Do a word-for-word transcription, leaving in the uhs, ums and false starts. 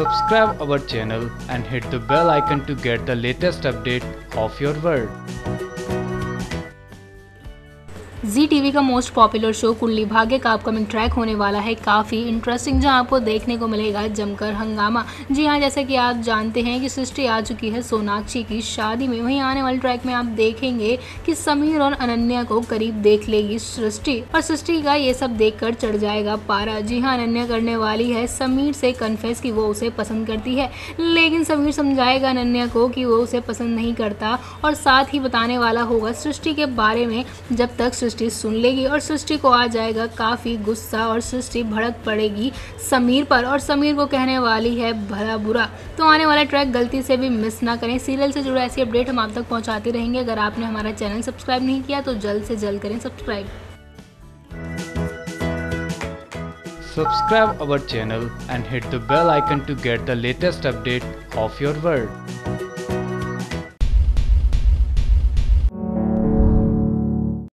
Subscribe our channel and hit the bell icon to get the latest update of your world. Zee TV का most popular show Kundali Bhagya का upcoming track होने वाला है काफ़ी interesting, जहां आपको देखने को मिलेगा जमकर हंगामा। जी हां, जैसे कि आप जानते हैं कि सृष्टि आ चुकी है सोनाक्षी की शादी में। वहीं आने वाले ट्रैक में आप देखेंगे कि समीर और अनन्या को करीब देख लेगी सृष्टि, और सृष्टि का ये सब देखकर चढ़ जाएगा पारा। जी हाँ, अनन्या करने वाली है समीर से कन्फेस कि वो उसे पसंद करती है, लेकिन समीर समझाएगा अनन्या को कि वो उसे पसंद नहीं करता, और साथ ही बताने वाला होगा सृष्टि के बारे में। जब तक सृष्टि सुन लेगी और सृष्टि को आ जाएगा काफी गुस्सा, और सृष्टि भड़क पड़ेगी समीर पर और समीर को कहने वाली है भला बुरा। तो आने वाला ट्रैक गलती से भी मिस ना करें। सीरियल से जुड़े ऐसी अपडेट हम आप तक पहुंचाते रहेंगे। अगर आपने हमारा चैनल सब्सक्राइब नहीं किया तो जल्द से जल्द करें subscribe. Subscribe our channel and hit the bell icon to get the latest update of your world.